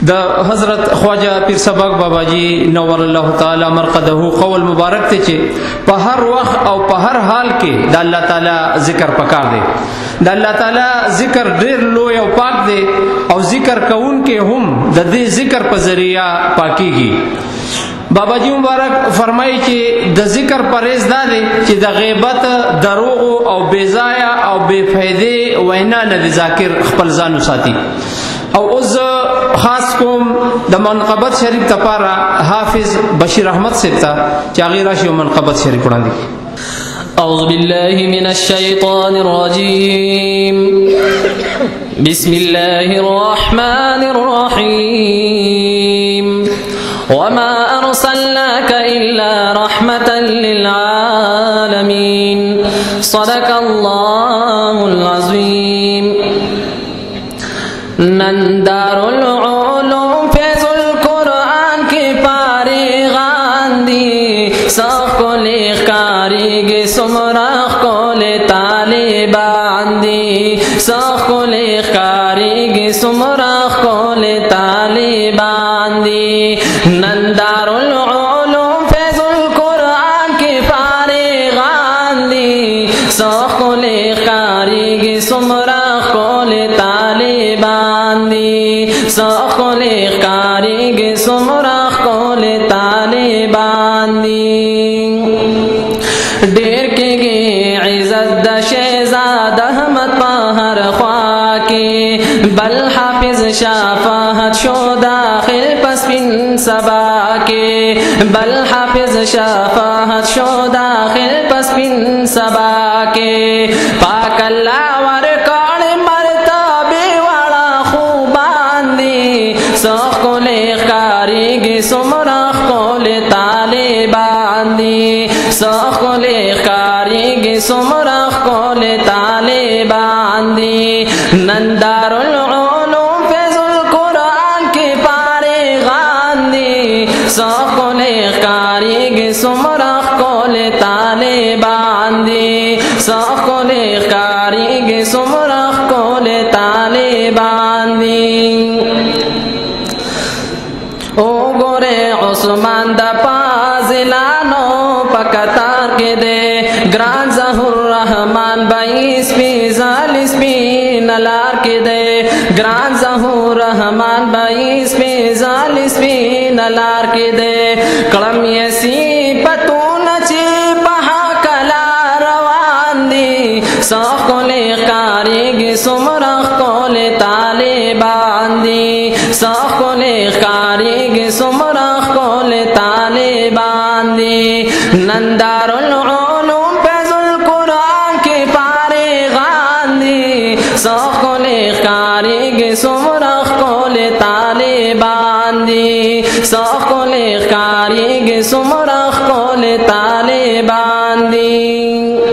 د حضرت خواجہ پیر سبق بابا جی نور الله تعالی مرقده قول مبارک ته چې په هر وخت او په هر حال کې د الله تعالی ذکر پکار دی. د الله تعالی ذکر ډیر لوی او پاک دی او ذکر کوونکې هم د دې ذکر په ذریعہ پاکیږي. بابا جی مبارک فرمایي چې د ذکر پرهیز دا دی چې د غیبت، دروغ او بیزایا او بے فائدې وینا نه ذکر خپل ځان وساتي. او اوس خاص کوم د منقبت شریف لپاره حافظ بشیر احمد صاحب ته چې هغه راشي او منقبت شریف وړاندې کړي. اعوذ بالله من الشیطان الرجیم بسم الله الرحمن الرحیم وما ارسلناك الا رحمة للعالمین صدق الله العظیم. نندار العلوم فیض القرآن کی پاری غاندی سخ کو لیخکاری گی سمرخ کو لی طالبان دی سخ کو لیخکاری گی سمرخ کو لی طالبان دی. نندار العلوم فیض القرآن کی پاری غاندی سخ کو لیخکاری گی سمرخ کو لی طالبان دی سخل کاری گی سمرخ کول طالبان دی. ډیر کېږي عزت د شهزاد احمد په هر خوا کې بل حافظ شفاعت شو داخل پسپین سبا کې بل حافظ شفاعت شو داخل پسپین سبا کې پاک الله ور سخ کو لیخکاری گی سمرخ کول طالبان دی سخ کو لیخکاری گی سمرخ کول طالبان دی. نندار العلوم فیض القرآن کی پاری غاندی سخ کو لیخکاری گی سمرخ کول طالبان دی سخ کو لیخکاری گی سمرخ کول طالبان دی. او گورے عثمان دا پازلانو پکتار کے دے گران ظہور رحمان بائیس پی زالیس پی نلار کے دے گران ظہور رحمان بائیس پی زالیس پی نلار کے دے. کلم یسی پتون چی پہا کلا روان دی سخ کو لیخکاری گی سمرخ کول طالبان دی سخ کو لیخکاری گی سمرخ کول طالبان دی. نندار العلوم فیض القرآن کی پاری غاندی سخ کو لیخکاری گی سمرخ کول طالبان دی سخ کو لیخکاری گی سمرخ کول طالبان دی.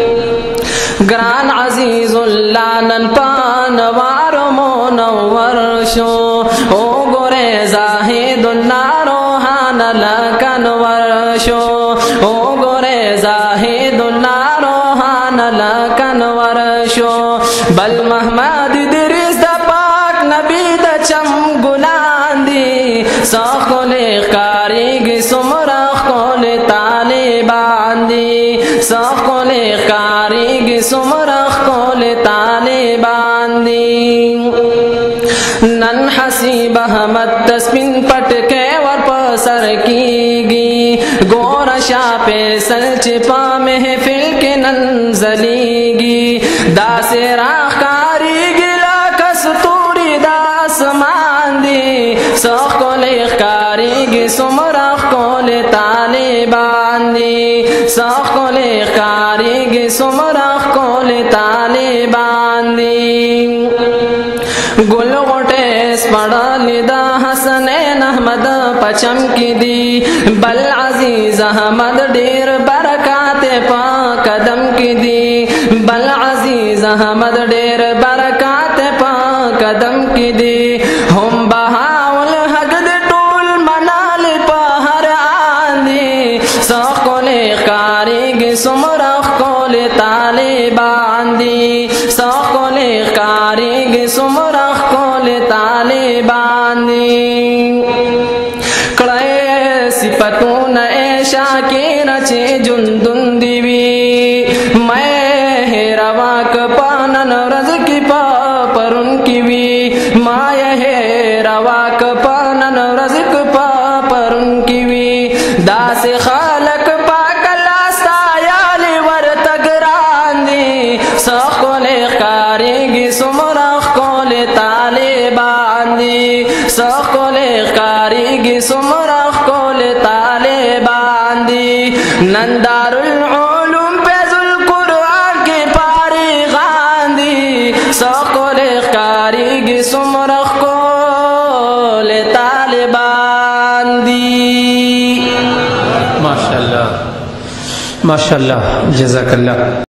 گران عزیز اللہ نن پانوار منور شو او گورے زاہد اللہ روحان لکنور شو او گورے زاہد اللہ روحان لکنور شو. بل محمد درست دا پاک نبی دا چم گلان دی سخ کو لیخکاری گی سمرخ کول طالبان دی سخ کو لیخکاری گی سمرخ کول طالبان دی. نن حسیب احمد تسپین پٹ کے ور پسر کی گی گور شاہ پہ سر چپا محفل کے نن زلی گی دا سے راہ کاری گلا کستوری دا آسمان دی سخ کو لیخکاری گی سمرخ کول طالبان دی سخ کو لیخکاری گی سمرخ کول طالبان دی. گل غٹیس پڑا لیدا حسنین احمد پچم کی دی بل عزیز احمد ڈیر برکات پا قدم کی دی بل عزیز احمد ڈیر برکات پا قدم کی دی. ہم بہاول حقد ٹول منال پا ہر آندی سخ کو لیخکاری گی سمرخ کول طالبان دی سخ کو لیخکاری گی سمرخ کول طالبان دی. کړه صفاتونه شاکر چې جوندون دی وی مې هروا ک پانن ورځ کې پرون کې وی ما یې روا ک پانن ورځ کې پرون کې وی داس خالق پاک لاستا یال ورته ګران دي سخل کاریږي سمرخ کول طالبان دي سخل کاریږي سمرخ کول طالبان دي نندار العلوم فیض القرآن کے فارغان دي سخل کاریږي سمرخ کول طالبان دي. ماشاءاللہ ماشاءاللہ جزاک اللہ.